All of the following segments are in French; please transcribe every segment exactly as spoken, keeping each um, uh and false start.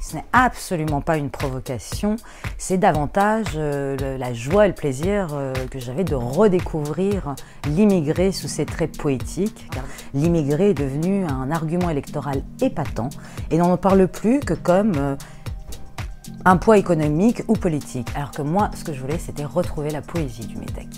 Ce n'est absolument pas une provocation, c'est davantage euh, le, la joie et le plaisir euh, que j'avais de redécouvrir l'immigré sous ses traits poétiques. L'immigré est devenu un argument électoral épatant et on n'en parle plus que comme euh, un poids économique ou politique. Alors que moi, ce que je voulais, c'était retrouver la poésie du métèque.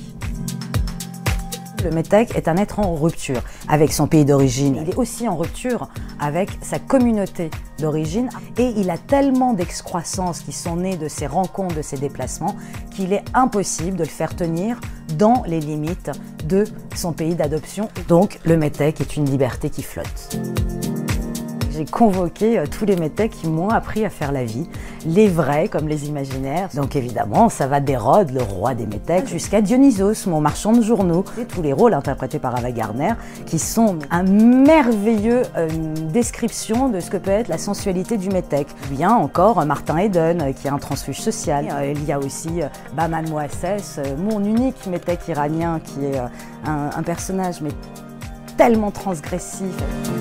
Le métèque est un être en rupture avec son pays d'origine. Il est aussi en rupture avec sa communauté d'origine et il a tellement d'excroissances qui sont nées de ces rencontres, de ces déplacements, qu'il est impossible de le faire tenir dans les limites de son pays d'adoption. Donc le métèque est une liberté qui flotte. J'ai convoqué tous les métèques qui m'ont appris à faire la vie, les vrais comme les imaginaires. Donc évidemment, ça va d'Hérode, le roi des métèques, jusqu'à Dionysos, mon marchand de journaux. Et tous les rôles interprétés par Ava Gardner, qui sont un merveilleux euh, description de ce que peut être la sensualité du métèque. Bien encore Martin Eden, qui est un transfuge social. Euh, il y a aussi euh, Bahman Moisses, euh, mon unique métèque iranien, qui est euh, un, un personnage mais tellement transgressif.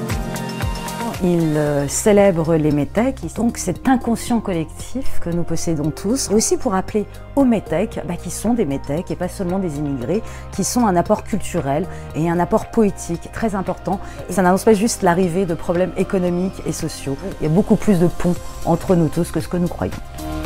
Il euh, célèbre les métèques, donc cet inconscient collectif que nous possédons tous, et aussi pour rappeler aux métèques bah, qui sont des métèques et pas seulement des immigrés, qui sont un apport culturel et un apport poétique très important. Et ça n'annonce pas juste l'arrivée de problèmes économiques et sociaux. Il y a beaucoup plus de ponts entre nous tous que ce que nous croyons.